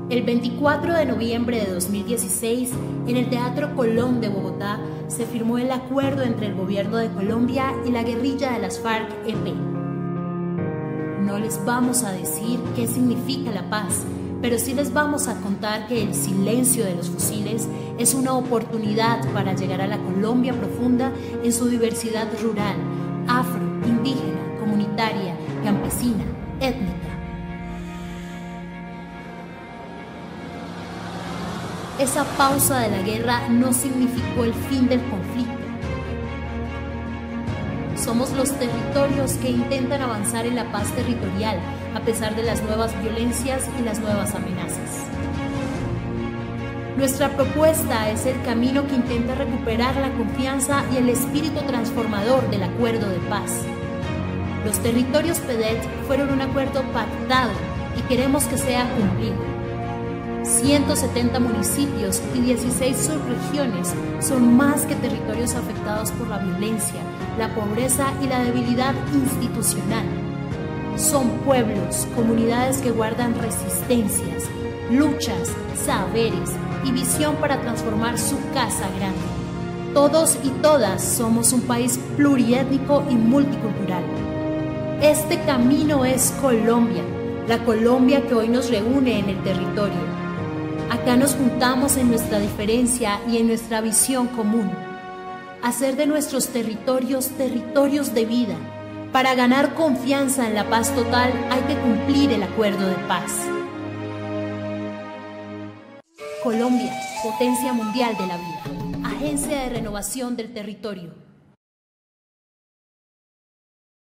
El 24 de noviembre de 2016, en el Teatro Colón de Bogotá, se firmó el acuerdo entre el gobierno de Colombia y la guerrilla de las FARC-EP. No les vamos a decir qué significa la paz, pero sí les vamos a contar que el silencio de los fusiles es una oportunidad para llegar a la Colombia profunda en su diversidad rural, afro, indígena, comunitaria, campesina, étnica. Esa pausa de la guerra no significó el fin del conflicto. Somos los territorios que intentan avanzar en la paz territorial a pesar de las nuevas violencias y las nuevas amenazas. Nuestra propuesta es el camino que intenta recuperar la confianza y el espíritu transformador del acuerdo de paz. Los territorios PEDET fueron un acuerdo pactado y queremos que sea cumplido. 170 municipios y 16 subregiones son más que territorios afectados por la violencia, la pobreza y la debilidad institucional. Son pueblos, comunidades que guardan resistencias, luchas, saberes y visión para transformar su casa grande. Todos y todas somos un país pluriétnico y multicultural. Este camino es Colombia, la Colombia que hoy nos reúne en el territorio. Acá nos juntamos en nuestra diferencia y en nuestra visión común. Hacer de nuestros territorios territorios de vida. Para ganar confianza en la paz total hay que cumplir el acuerdo de paz. Colombia, potencia mundial de la vida. Agencia de Renovación del Territorio.